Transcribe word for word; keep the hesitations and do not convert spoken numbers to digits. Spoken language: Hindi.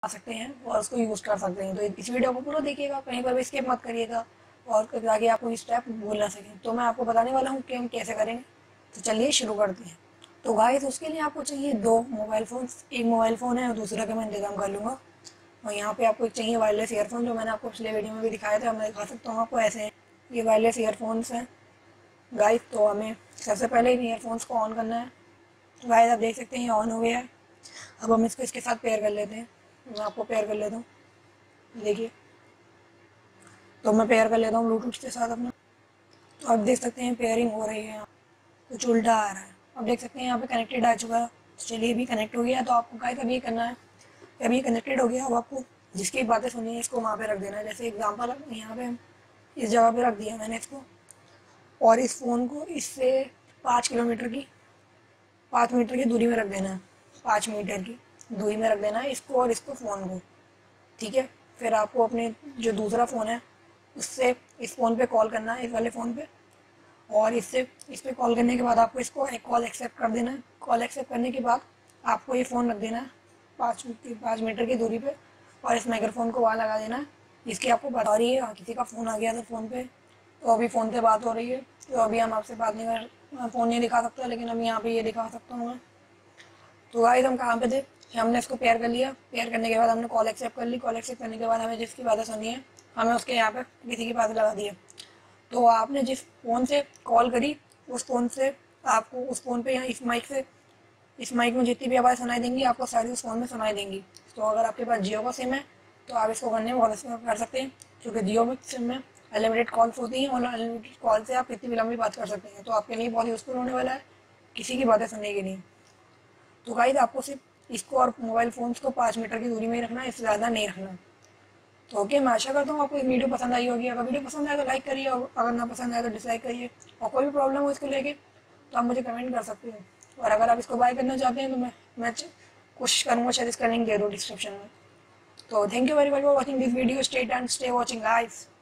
आ सकते हैं और उसको यूज़ कर सकते हैं। तो इस वीडियो को पूरा देखिएगा, कहीं पर भी स्किप मत करिएगा और ताकि आपको ये स्टेप भूल ना सकें। तो मैं आपको बताने वाला हूँ कि हम कैसे करेंगे। तो चलिए शुरू करते हैं। तो गाइस उसके लिए आपको चाहिए दो मोबाइल फ़ोन्स, एक मोबाइल फ़ोन है और दूसरा का मैं इंतजाम कर लूँगा। और यहाँ पे आपको एक चाहिए वायरलेस ईयरफोन, जो मैंने आपको पिछले वीडियो में भी दिखाया था, मैं दिखा सकता हूँ आपको। ऐसे हैं ये वायरलेस ईयरफोन्स हैं गाइस। तो हमें सबसे पहले इन ईयरफोन्स को ऑन करना है। गाइस आप देख सकते हैं ऑन हो गया है। अब हम इसको इसके साथ पेयर कर लेते हैं। मैं आपको पेयर कर लेता हूँ, देखिए। तो मैं पेयर कर लेता हूँ ब्लूटूथ के साथ अपना। तो आप देख सकते हैं पेयरिंग हो रही है, यहाँ कुछ उल्टा आ रहा है। आप देख सकते हैं यहाँ पे कनेक्टेड आ चुका है। तो चलिए भी कनेक्ट हो गया। तो आपको गाइस अभी ये करना है, अभी कनेक्टेड हो गया। अब आपको जिसकी बातें सुनी है इसको वहाँ पे रख देना है। जैसे एग्जांपल यहाँ पे इस जगह पे रख दिया मैंने इसको, और इस फ़ोन को इससे पाँच किलोमीटर की पाँच मीटर की दूरी में रख देना है। पाँच मीटर की दूरी में रख देना है इसको और इसको फ़ोन को, ठीक है। फिर आपको अपने जो दूसरा फ़ोन है उससे इस फ़ोन पे कॉल करना है, इस वाले फ़ोन पे। और इससे इस पर कॉल करने के बाद आपको इसको एक कॉल एक्सेप्ट कर देना है। कॉल एक्सेप्ट करने के बाद आपको ये फ़ोन रख देना है पाँच पाँच मीटर की दूरी पे, और इस माइक्रोफोन को वहाँ लगा देना है। इसकी आपको बता रही है, हाँ किसी का फ़ोन आ गया था फ़ोन पे, तो अभी फ़ोन पे बात हो रही है। तो अभी हम आपसे बात नहीं कर, फ़ोन नहीं दिखा सकता, लेकिन अभी यहाँ पे ये दिखा सकता हूँ मैं। तो गाइस हम कहाँ पे थे, हमने इसको पेयर कर लिया। पेयर करने के बाद हमने कॉल एक्सेप्ट कर ली। कॉल एक्सेप्ट करने के बाद हमें जिसकी बातें सुनी है हमें उसके यहाँ पे किसी की बातें लगा दी है। तो आपने जिस फ़ोन से कॉल करी उस फ़ोन से आपको उस फ़ोन पे यहाँ इस माइक से, इस माइक में जितनी भी आवाज़ सुनाई देंगी आपको सारी उस फ़ोन में सुनाई देंगी। तो अगर आपके पास जियो का सिम है तो आप इसको करने में बहुत अच्छा कर सकते हैं, क्योंकि जियो में सिम में अनलिमिटेड कॉल्स होती हैं और अनलिमिटेड कॉल से आप कितनी भी लंबी बात कर सकते हैं। तो आपके लिए बहुत यूज़फुल होने वाला है किसी की बातें सुनने के लिए। तो गाइस आपको सिर्फ इसको और मोबाइल फ़ोन्स को पाँच मीटर की दूरी में ही रखना है, इससे ज़्यादा नहीं रखना। तो ओके, मैं आशा करता हूँ आपको ये वीडियो पसंद आई होगी। अगर वीडियो पसंद आए तो लाइक करिए, और अगर ना पसंद आए तो डिसलाइक करिए। और कोई भी प्रॉब्लम हो इसको लेके तो आप मुझे कमेंट कर सकते हैं। और अगर आप इसको बाय करना चाहते हैं तो मैं मैं कोशिश करूँगा शायद इसका लिंक दे दूँ डिस्क्रिप्शन में। तो thank you very much for watching this video. Stay and stay watching guys.